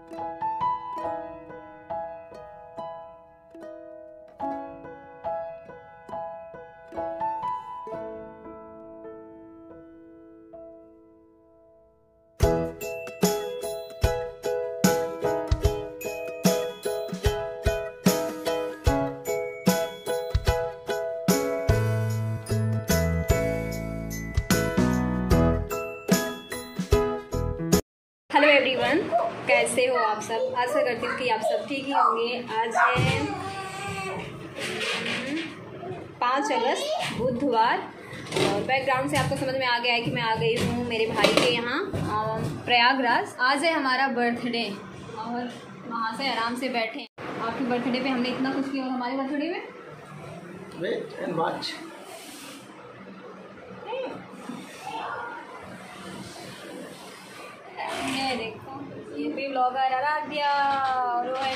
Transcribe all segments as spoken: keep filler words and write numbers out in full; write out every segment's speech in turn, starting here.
Hello everyone, कैसे हो आप सब। आशा करती हूँ कि आप सब ठीक ही होंगे। आज है पाँच अगस्त बुधवार और बैकग्राउंड से आपको समझ में आ गया है कि मैं आ गई हूँ मेरे भाई के यहाँ प्रयागराज। आज है हमारा बर्थडे और वहाँ से आराम से बैठे। आपके बर्थडे पे हमने इतना कुछ किया और हमारे बर्थडे में वेट एंड वॉच। ये देखो, ये भी ब्लॉगर आराध्या और वो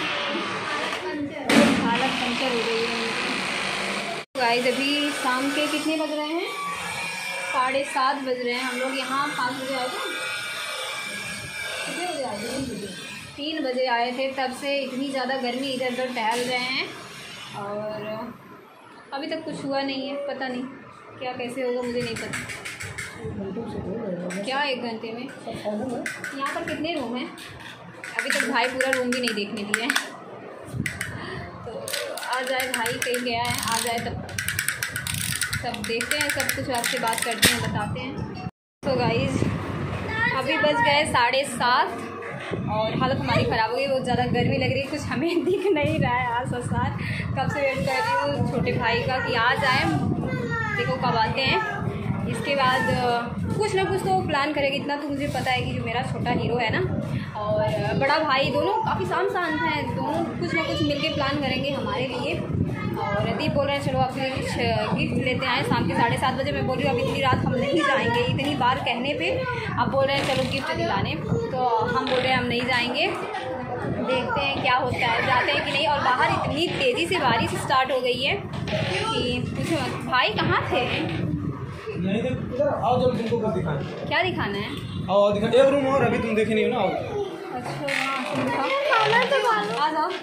हालत पंचर हो गई है। गाइस अभी शाम के कितने बज रहे हैं? साढ़े सात बज रहे हैं। हम लोग यहाँ पाँच बजे आए थे। कितने बजे आए थे? तीन बजे आए थे। तब से इतनी ज़्यादा गर्मी, इधर उधर टहल रहे हैं और अभी तक कुछ हुआ नहीं है। पता नहीं क्या कैसे होगा, मुझे नहीं पता। क्या एक घंटे में? यहाँ पर कितने रूम हैं? अभी तक भाई पूरा रूम भी नहीं देखने दिया है। तो आ जाए भाई, कहीं गया है, आ जाए तब तब देखते हैं। सब कुछ आपसे बात करते हैं, बताते हैं। तो गाइस अभी बज गए साढ़े सात और हालत हमारी ख़राब हो गई। बहुत ज़्यादा गर्मी लग रही है, कुछ हमें दिख नहीं रहा है। आज साथ कब से वेट कर रही हूँ छोटे भाई का कि आ जाए, देखो कब आते हैं। इसके बाद कुछ ना कुछ तो प्लान करेंगे। इतना तो मुझे पता है कि जो मेरा छोटा हीरो है ना और बड़ा भाई, दोनों काफ़ी शांत शांत हैं। दोनों कुछ ना कुछ मिलके प्लान करेंगे हमारे लिए। और दीप बोल रहे हैं चलो आपके लिए कुछ गिफ्ट लेते आए। शाम के साढ़े सात बजे मैं बोल रही हूँ अब इतनी रात हम नहीं जाएंगे। इतनी बार कहने पे आप बोल रहे हैं चलो गिफ्ट दिलाने, तो हम बोल रहे हैं हम नहीं जाएंगे। देखते हैं क्या होता है, जाते हैं कि नहीं। और बाहर इतनी तेज़ी से बारिश स्टार्ट हो गई है कि पूछो मत। भाई कहाँ थे? नहीं तो इधर आओ, जब तुमको कुछ दिखाना। क्या दिखाना है? आओ दिखा। एक रूम और अभी तुम देखे नहीं हो ना। आओ। अच्छा खाना तो खाना। आ जाओ।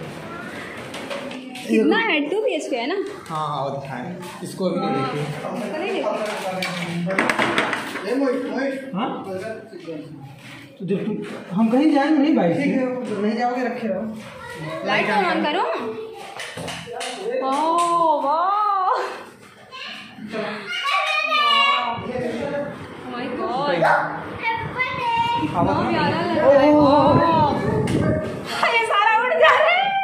कितना है? टू बी एच के है ना? हाँ हाँ दिखाएं। इसको अभी नहीं देखिए। हाँ तो जब तुम हम कहीं जाएंगे नहीं भाई, ठीक है नहीं जाओगे रखे रहो। लाइट ऑन करो। ओह वाह, माय गॉड, कितना प्यारा लग रहा है। ये सारा उड़ जा रहा है।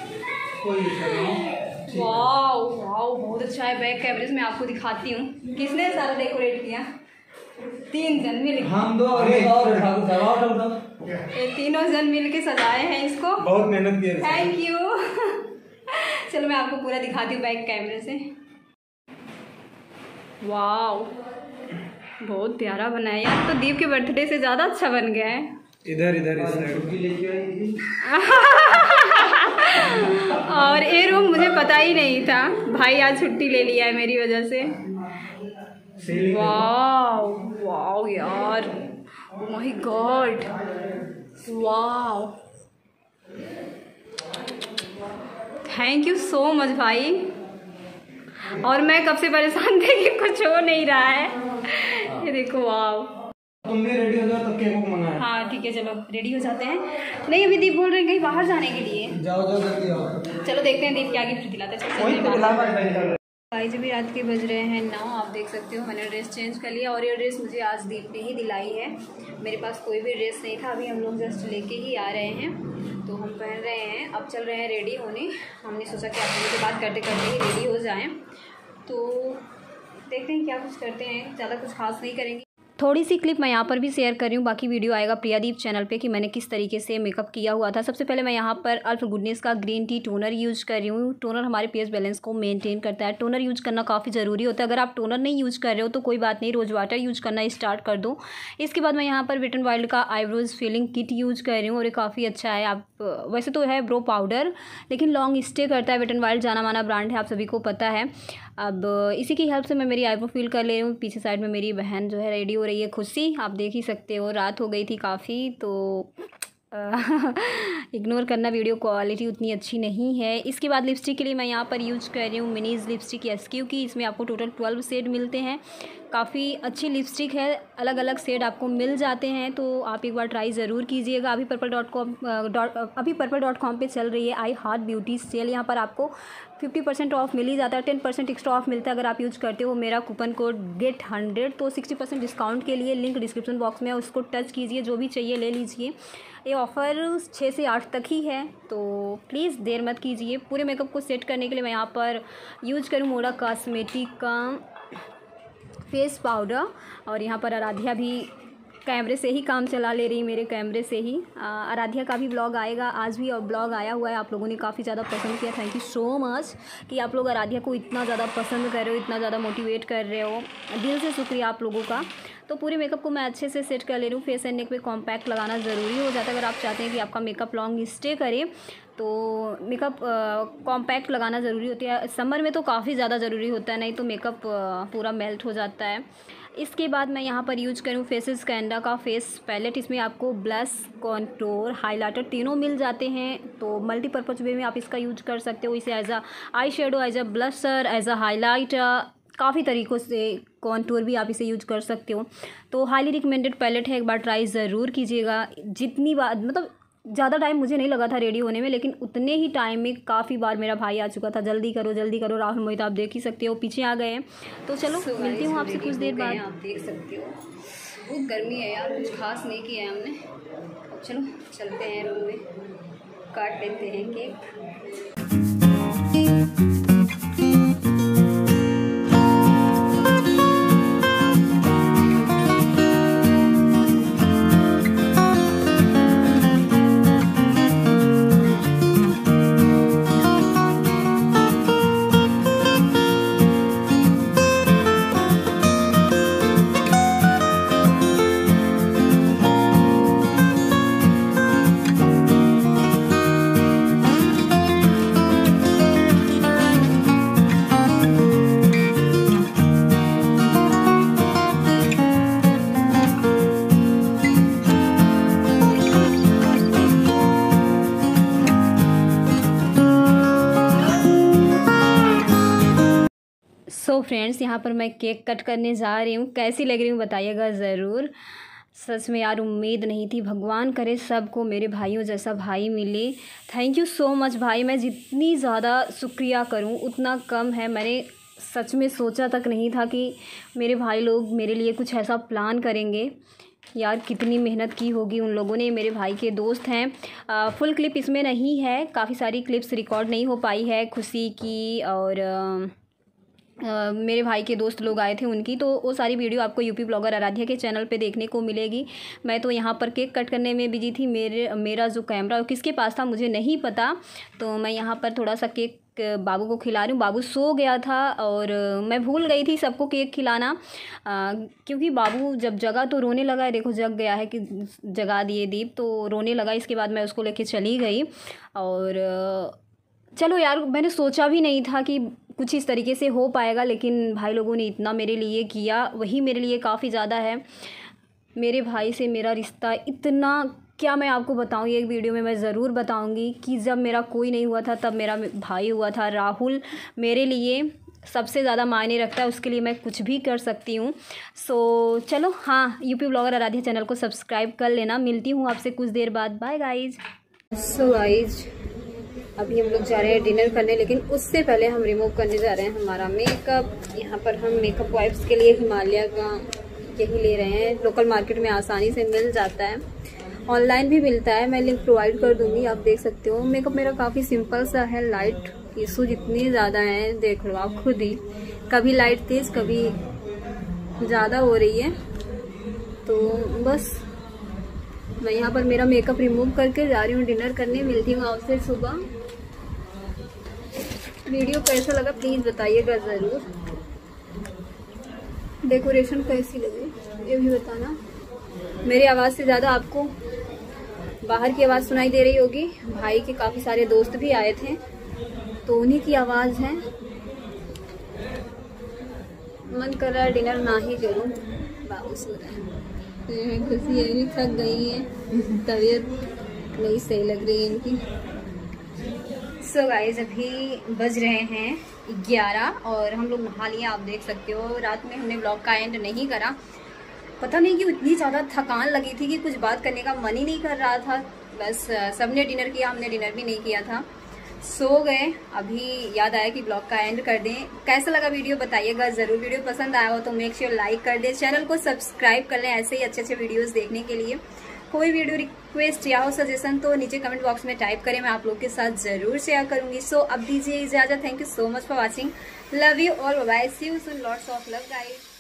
वाओ वाओ, बहुत अच्छा है। बैक कैमरे से मैं आपको दिखाती हूँ किसने सारा डेकोरेट किया। तीन जन मिल के, हम दो और एक और ठाकुर, ये तीनों जन मिल के सजाए हैं इसको। बहुत मेहनत की है। Thank you. चलो मैं आपको पूरा दिखाती हूँ बैक कैमरे से। वाओ बहुत प्यारा बनाया यार। तो दीप के बर्थडे से ज़्यादा अच्छा बन गया है। इधर इधर इस साइड। और ये रूम मुझे पता ही नहीं था। भाई आज छुट्टी ले लिया है मेरी वजह से। वाओ वाओ यार, oh my god, wow thank you so much भाई। और मैं कब से परेशान थी कि कुछ हो नहीं रहा है। ये देखो वाओ। तुम भी रेडी हो जाओ तब केक को मंगाएं। हाँ ठीक है, चलो रेडी हो जाते हैं। नहीं अभी दीप बोल रहे हैं कहीं बाहर जाने के लिए। जाओ जाओ जल्दी आओ। चलो देखते हैं दीप क्या गिफ्ट दिलाते हैं। भाई जब भी रात के बज रहे हैं नौ, आप देख सकते हो मैंने ड्रेस चेंज कर लिया। और ये ड्रेस मुझे आज दीप ने ही दिलाई है। मेरे पास कोई भी ड्रेस नहीं था। अभी हम लोग जस्ट लेके ही आ रहे हैं तो हम पहन रहे हैं। अब चल रहे हैं रेडी होने। हमने सोचा कि आप लोगों से बात करते करते ही रेडी हो जाएं। तो देखते हैं क्या कुछ करते हैं। ज़्यादा कुछ खास नहीं करेंगे। थोड़ी सी क्लिप मैं यहाँ पर भी शेयर कर रही हूँ, बाकी वीडियो आएगा प्रियादीप चैनल पे कि मैंने किस तरीके से मेकअप किया हुआ था। सबसे पहले मैं यहाँ पर अल्फ गुडनेस का ग्रीन टी टोनर यूज़ कर रही हूँ। टोनर हमारे पीएच बैलेंस को मेंटेन करता है। टोनर यूज़ करना काफ़ी ज़रूरी होता है। अगर आप टोनर नहीं यूज़ कर रहे हो तो कोई बात नहीं, रोज़ वाटर यूज़ करना स्टार्ट कर दो। इसके बाद मैं यहाँ पर वेट एंड वाइल्ड का आईब्रोज फिलिंग किट यूज़ कर रही हूँ और ये काफ़ी अच्छा है। आप वैसे तो है ब्रो पाउडर, लेकिन लॉन्ग स्टे करता है। वेट एंड वाइल्ड जाना माना ब्रांड है, आप सभी को पता है। अब इसी की हेल्प से मैं मेरी आईब्रो फिल कर ले रही हूँ। पीछे साइड में मेरी बहन जो है रेडी हो रही है, खुशी, आप देख ही सकते हो। रात हो गई थी काफ़ी, तो इग्नोर करना, वीडियो क्वालिटी उतनी अच्छी नहीं है। इसके बाद लिपस्टिक के लिए मैं यहाँ पर यूज कर रही हूँ मिनीज लिपस्टिक एस क्यू की। इसमें आपको टोटल ट्वेल्व शेड मिलते हैं। काफ़ी अच्छी लिपस्टिक है, अलग अलग शेड आपको मिल जाते हैं, तो आप एक बार ट्राई ज़रूर कीजिएगा। अभी पर्पल डॉट कॉम डॉट अभी पर्पल डॉट कॉम पर चल रही है आई हार्ट ब्यूटी सेल। यहाँ पर आपको फिफ्टी परसेंट ऑफ मिल ही जाता है, टेन परसेंट एक्स्ट्रा ऑफ मिलता है अगर आप यूज़ करते हो मेरा कूपन कोड गेट हंड्रेड। तो सिक्सटी परसेंट डिस्काउंट के लिए लिंक डिस्क्रिप्शन बॉक्स में है, उसको टच कीजिए, जो भी चाहिए ले लीजिए। ये ऑफ़र छः से आठ तक ही है, तो प्लीज़ देर मत कीजिए। पूरे मेकअप को सेट करने के लिए मैं यहाँ पर यूज करूँ मोड़ा कॉस्मेटिक का फेस पाउडर, और यहाँ पर आराध्या भी कैमरे से ही काम चला ले रही, मेरे कैमरे से ही। आराध्या का भी ब्लॉग आएगा, आज भी ब्लॉग आया हुआ है। आप लोगों ने काफ़ी ज़्यादा पसंद किया, थैंक यू सो मच कि आप लोग आराध्या को इतना ज़्यादा पसंद कर रहे हो, इतना ज़्यादा मोटिवेट कर रहे हो, दिल से शुक्रिया आप लोगों का। तो पूरे मेकअप को मैं अच्छे से सेट कर ले रही हूँ। फेस एंड नेक पे कॉम्पैक्ट लगाना ज़रूरी हो जाता है अगर आप चाहते हैं कि आपका मेकअप लॉन्ग स्टे करे, तो मेकअप कॉम्पैक्ट लगाना ज़रूरी होता है। समर में तो काफ़ी ज़्यादा ज़रूरी होता है, नहीं तो मेकअप पूरा मेल्ट हो जाता है। इसके बाद मैं यहाँ पर यूज करूँ फेसेस कैंडा का फेस पैलेट। इसमें आपको ब्लश, कॉन्टोर, हाइलाइटर तीनों मिल जाते हैं, तो मल्टीपर्पज़ वे में आप इसका यूज कर सकते हो। इसे as a eye shadow, as a blusher, as a highlighter, काफ़ी तरीक़ों से कॉन्टूर भी आप इसे यूज कर सकते हो। तो हाईली रिकमेंडेड पैलेट है, एक बार ट्राई ज़रूर कीजिएगा। जितनी बार मतलब ज़्यादा टाइम मुझे नहीं लगा था रेडी होने में, लेकिन उतने ही टाइम में काफ़ी बार मेरा भाई आ चुका था, जल्दी करो जल्दी करो। राहुल मोहित आप देख ही सकते हो पीछे आ गए हैं। तो चलो so, मिलती हूँ आपसे कुछ देर बाद। आप देख सकते हो बहुत गर्मी है यार, कुछ खास नहीं किया है हमने। अब चलो चलते हैं रूम में, काट लेते हैं केक। सो फ्रेंड्स, यहाँ पर मैं केक कट करने जा रही हूँ। कैसी लग रही हूँ बताइएगा ज़रूर। सच में यार उम्मीद नहीं थी, भगवान करे सबको मेरे भाइयों जैसा भाई मिले। थैंक यू सो मच भाई। मैं जितनी ज़्यादा शुक्रिया करूँ उतना कम है। मैंने सच में सोचा तक नहीं था कि मेरे भाई लोग मेरे लिए कुछ ऐसा प्लान करेंगे। यार कितनी मेहनत की होगी उन लोगों ने। मेरे भाई के दोस्त हैं। आ, फुल क्लिप इसमें नहीं है, काफ़ी सारी क्लिप्स रिकॉर्ड नहीं हो पाई है खुशी की, और आ, Uh, मेरे भाई के दोस्त लोग आए थे उनकी, तो वो सारी वीडियो आपको यूपी ब्लॉगर आराध्या के चैनल पे देखने को मिलेगी। मैं तो यहाँ पर केक कट करने में बिजी थी। मेरे मेरा जो कैमरा किसके पास था मुझे नहीं पता, तो मैं यहाँ पर थोड़ा सा केक बाबू को खिला रही हूँ। बाबू सो गया था और मैं भूल गई थी सबको केक खिलाना, आ, क्योंकि बाबू जब जगा तो रोने लगा है। देखो जग गया है कि जगा दिए दीप, तो रोने लगा। इसके बाद मैं उसको लेके चली गई। और चलो यार, मैंने सोचा भी नहीं था कि कुछ इस तरीके से हो पाएगा, लेकिन भाई लोगों ने इतना मेरे लिए किया, वही मेरे लिए काफ़ी ज़्यादा है। मेरे भाई से मेरा रिश्ता इतना, क्या मैं आपको बताऊं, ये एक वीडियो में मैं ज़रूर बताऊंगी कि जब मेरा कोई नहीं हुआ था तब मेरा भाई हुआ था। राहुल मेरे लिए सबसे ज़्यादा मायने रखता है, उसके लिए मैं कुछ भी कर सकती हूँ। सो चलो, हाँ, यूपी ब्लॉगर आराध्या चैनल को सब्सक्राइब कर लेना। मिलती हूँ आपसे कुछ देर बाद। Bye guys. सो गाइज, अभी हम लोग जा रहे हैं डिनर करने, लेकिन उससे पहले हम रिमूव करने जा रहे हैं हमारा मेकअप। यहाँ पर हम मेकअप वाइप्स के लिए हिमालय का यही ले रहे हैं। लोकल मार्केट में आसानी से मिल जाता है, ऑनलाइन भी मिलता है, मैं लिंक प्रोवाइड कर दूंगी, आप देख सकते हो। मेकअप मेरा काफ़ी सिंपल सा है। लाइट इशू जितनी ज़्यादा हैं देख लो आप खुद ही, कभी लाइट तेज़ कभी ज़्यादा हो रही है। तो बस मैं यहाँ पर मेरा मेकअप रिमूव करके जा रही हूँ डिनर करने। मिलती हूँ आपसे सुबह। वीडियो कैसा लगा प्लीज़ बताइएगा ज़रूर। डेकोरेशन कैसी लगी ये भी बताना। मेरी आवाज़ से ज़्यादा आपको बाहर की आवाज़ सुनाई दे रही होगी। भाई के काफ़ी सारे दोस्त भी आए थे, तो उन्हीं की आवाज़ है। मन कर रहा है डिनर ना ही करूँ, बाबू सो रहा है। खुशी है, थक गई है, तबीयत नहीं सही लग रही है इनकी। सो so गाइस अभी बज रहे हैं ग्यारह और हम लोग नहा लिए, आप देख सकते हो। रात में हमने व्लॉग का एंड नहीं करा, पता नहीं कि इतनी ज़्यादा थकान लगी थी कि कुछ बात करने का मन ही नहीं कर रहा था। बस सबने डिनर किया, हमने डिनर भी नहीं किया था, सो गए। अभी याद आया कि ब्लॉग का एंड कर दें। कैसा लगा वीडियो बताइएगा ज़रूर। वीडियो पसंद आया हो तो मेक श्योर लाइक कर दें, चैनल को सब्सक्राइब कर लें ऐसे ही अच्छे अच्छे वीडियोस देखने के लिए। कोई वीडियो रिक्वेस्ट या हो सजेशन तो नीचे कमेंट बॉक्स में टाइप करें, मैं आप लोग के साथ ज़रूर शेयर करूँगी। सो अब दीजिए इजाज़त। Thank you so much for watching. Love you all, bye, see you soon, lots of love guys.